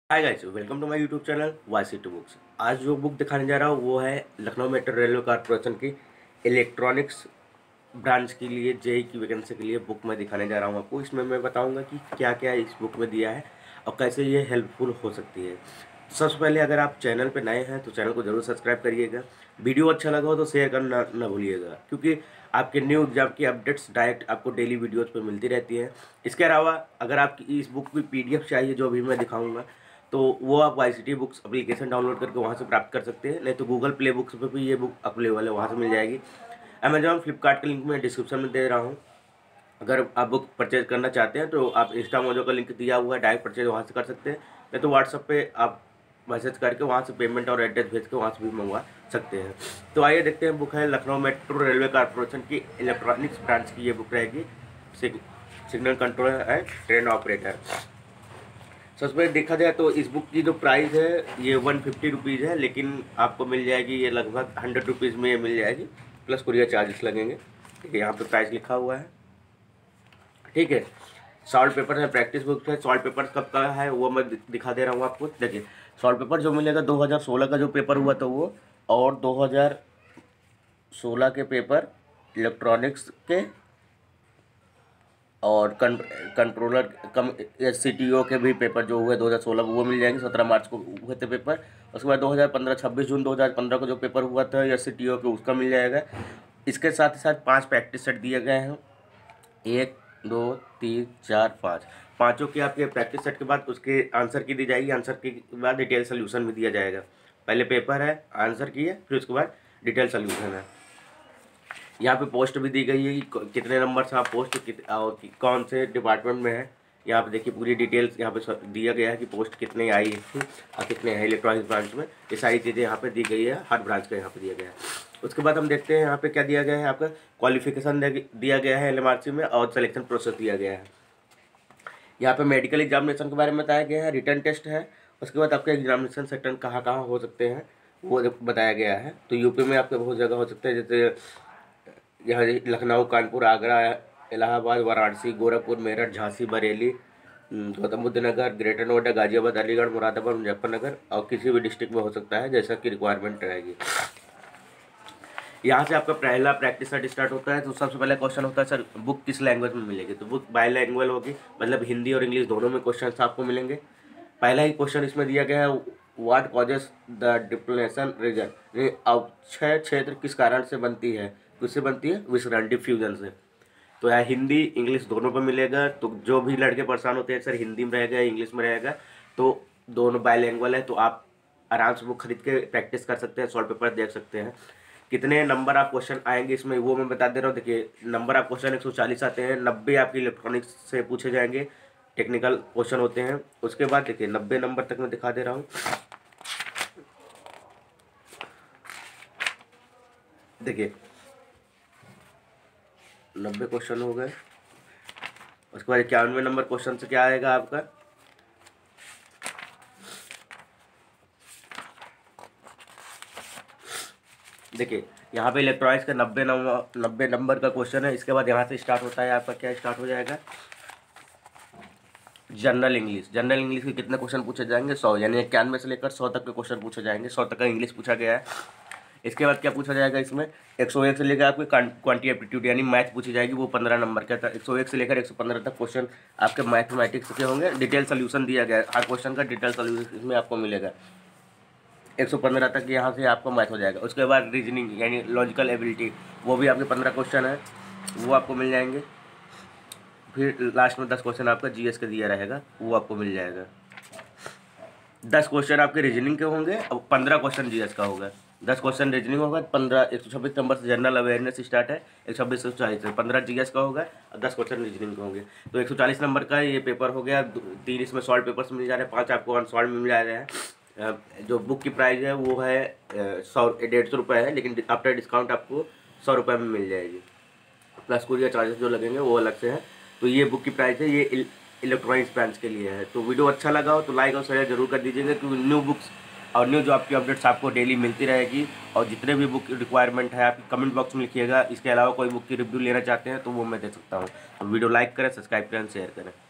Hi guys, welcome to my YouTube channel YCT books. आज जो book दिखाने जा रहा हूँ वो है लखनऊ मेट्रो रेलवे कॉर्पोरेशन की इलेक्ट्रॉनिक्स ब्रांच के लिए जेई की वैकेंसी के लिए बुक मैं दिखाने जा रहा हूँ आपको। इसमें मैं बताऊंगा कि क्या क्या इस बुक में दिया है और कैसे ये हेल्पफुल हो सकती है। सबसे पहले अगर आप चैनल पर नए हैं तो चैनल को जरूर सब्सक्राइब करिएगा। वीडियो अच्छा लगा हो तो शेयर करना ना भूलिएगा, क्योंकि आपके न्यू एग्जाम की अपडेट्स डायरेक्ट आपको डेली वीडियोज़ पर मिलती रहती है। इसके अलावा अगर आपकी इस बुक की PDF चाहिए जो अभी मैं दिखाऊँगा, तो वो आप वाईसीटी बुक्स एप्लीकेशन डाउनलोड करके वहाँ से प्राप्त कर सकते हैं। नहीं तो गूगल प्ले बुक्स पे भी ये बुक अवेलेबल है, वहाँ से मिल जाएगी। अमेजॉन फ्लिपकार्ट का लिंक मैं डिस्क्रिप्शन में दे रहा हूँ। अगर आप बुक परचेज करना चाहते हैं तो आप इंस्टा मोजो का लिंक दिया हुआ है, डायरेक्ट परचेज वहाँ से कर सकते हैं। नहीं तो व्हाट्सअप पे आप मैसेज करके वहाँ से पेमेंट और एड्रेस भेज के वहाँ से भी मंगवा सकते हैं। तो आइए देखते हैं। बुक है लखनऊ मेट्रो रेलवे कॉर्पोरेशन की इलेक्ट्रॉनिक्स ब्रांच की ये बुक रहेगी, signal controller and train operator. सच में देखा जाए तो इस बुक की जो प्राइस है ये 150 रुपीज़ है, लेकिन आपको मिल जाएगी ये लगभग 100 रुपीज़ में ये मिल जाएगी, प्लस कुरियर चार्जेस लगेंगे। ठीक है, यहाँ पे प्राइस लिखा हुआ है। ठीक है, सॉल्ट पेपर है, प्रैक्टिस बुक है। सॉल्ट पेपर कब का है वो मैं दिखा दे रहा हूँ आपको। देखिए, सॉल्ट पेपर जो मिलेगा 2016 का जो पेपर हुआ था वो, और 2016 के पेपर इलेक्ट्रॉनिक्स के और कंट्रोलर कम SCTO के भी पेपर जो हुए 2016 वो मिल जाएंगे। 17 मार्च को हुए थे पेपर। उसके बाद 2015 26 जून 2015 को जो पेपर हुआ था SCTO के, उसका मिल जाएगा। इसके साथ ही साथ 5 प्रैक्टिस सेट दिए गए हैं। 1 2 3 4 5 पाँचों की आपके प्रैक्टिस सेट के बाद उसके आंसर की दी जाएगी। आंसर के बाद डिटेल सोल्यूशन भी दिया जाएगा। पहले पेपर है, आंसर की है, फिर उसके बाद डिटेल सोल्यूशन है। यहाँ पे पोस्ट भी दी गई है कि कितने नंबर से आप पोस्ट और कौन से डिपार्टमेंट में है। यहाँ पे देखिए पूरी डिटेल्स यहाँ पे दिया गया है कि पोस्ट कितने आई है और कितने हैं इलेक्ट्रॉनिक्स ब्रांच में। ये सारी चीज़ें यहाँ पे दी गई है, हर ब्रांच का यहाँ पे दिया गया है। उसके बाद हम देखते हैं यहाँ पे क्या दिया गया है। आपका क्वालिफिकेशन दिया गया है LMRC में, और सिलेक्शन प्रोसेस दिया गया है। यहाँ पे मेडिकल एग्जामिनेशन के बारे में बताया गया है, रिटर्न टेस्ट है। उसके बाद आपके एग्जामिनेशन सेंटर कहाँ कहाँ हो सकते हैं वो बताया गया है। तो यूपी में आपके बहुत जगह हो सकते हैं, जैसे यहाँ लखनऊ, कानपुर, आगरा, इलाहाबाद, वाराणसी, गोरखपुर, मेरठ, झांसी, बरेली, गौतम बुद्ध नगर, ग्रेटर नोएडा, गाजियाबाद, अलीगढ़, मुरादाबाद, मुजफ्फरनगर, और किसी भी डिस्ट्रिक्ट में हो सकता है जैसा कि रिक्वायरमेंट रहेगी। यहाँ से आपका पहला प्रैक्टिस सेट स्टार्ट होता है। तो सबसे पहले क्वेश्चन होता है, सर बुक किस लैंग्वेज में मिलेगी। तो बुक बाईलैंग्वेज होगी, मतलब हिंदी और इंग्लिश दोनों में क्वेश्चन आपको मिलेंगे। पहला ही क्वेश्चन इसमें दिया गया है, what causes the depletion region. अवक्षय क्षेत्र किस कारण से बनती है, किससे बनती है, विसरण, डिफ्यूजन से। तो यहाँ हिंदी इंग्लिश दोनों पे मिलेगा। तो जो भी लड़के परेशान होते हैं सर हिंदी में रहेगा इंग्लिश में रहेगा, तो दोनों बाईलैंग्वेज है, तो आप आराम से बुक खरीद के प्रैक्टिस कर सकते हैं, सॉल्व पेपर देख सकते हैं। कितने नंबर आप क्वेश्चन आएंगे इसमें वो मैं बता दे रहा हूँ। देखिए, नंबर आप क्वेश्चन 140 आते हैं, 90 आपके इलेक्ट्रॉनिक्स से पूछे जाएंगे, टेक्निकल क्वेश्चन होते हैं। उसके बाद देखिए 90 नंबर तक मैं दिखा दे रहा हूँ। देखिए 90 क्वेश्चन हो गए। उसके बाद 91 नंबर क्वेश्चन से क्या आएगा आपका, देखिए यहाँ पे इलेक्ट्रॉनिक्स का 90 नंबर का क्वेश्चन है। इसके बाद यहाँ से स्टार्ट होता है आपका, क्या स्टार्ट हो जाएगा, जनरल इंग्लिश। जनरल इंग्लिश के कितने क्वेश्चन पूछे जाएंगे, 100, यानी 91 से लेकर 100 तक के क्वेश्चन पूछे जाएंगे। 100 तक का इंग्लिश पूछा गया है। इसके बाद क्या पूछा जाएगा इसमें, 101 से लेकर आपके क्वांटिटी एप्टीट्यूड यानी मैथ पूछी जाएगी, वो 15 नंबर का था। 101 से लेकर 115 तक क्वेश्चन आपके मैथमेटिक्स के होंगे। डिटेल सोल्यूशन दिया गया है, हर क्वेश्चन का डिटेल सोल्यूशन इसमें आपको मिलेगा। 115 तक यहाँ से आपको मैथ हो जाएगा। उसके बाद रीजनिंग यानी लॉजिकल एबिलिटी, वो भी आपके 15 क्वेश्चन है, वो आपको मिल जाएंगे। फिर लास्ट में 10 क्वेश्चन आपका GS का दिया रहेगा, वो आपको मिल जाएगा। 10 क्वेश्चन आपके रीजनिंग के होंगे और 15 क्वेश्चन GS का होगा। 10 क्वेश्चन रीजनिंग होगा, 15 126 नंबर से जनरल अवेयरनेस स्टार्ट है, 126 से 140 से 15 GS का होगा और 10 क्वेश्चन रीजनिंग के होंगे। तो 140 नंबर का ये पेपर हो गया। 3 इसमें सॉल्व पेपर्स मिल जा रहे हैं, 5 आपको अनसॉल्व में मिल जा रहे हैं। जो बुक की प्राइस है वो है 150 रुपये है, लेकिन आफ्टर डिस्काउंट आपको 100 रुपये में मिल जाएगी, प्लस कुरियर चार्जेस जो लगेंगे वो अलग से है। तो ये बुक की प्राइस है, ये इलेक्ट्रॉनिक्स ब्रांच के लिए है। तो वीडियो अच्छा लगा हो तो लाइक और शेयर जरूर कर दीजिएगा, क्योंकि न्यू बुक्स और न्यू जो आपकी अपडेट्स आपको डेली मिलती रहेगी। और जितने भी बुक रिक्वायरमेंट है आप कमेंट बॉक्स में लिखिएगा। इसके अलावा कोई बुक की रिव्यू लेना चाहते हैं तो वो मैं दे सकता हूँ। तो वीडियो लाइक करें, सब्सक्राइब करें, शेयर करें।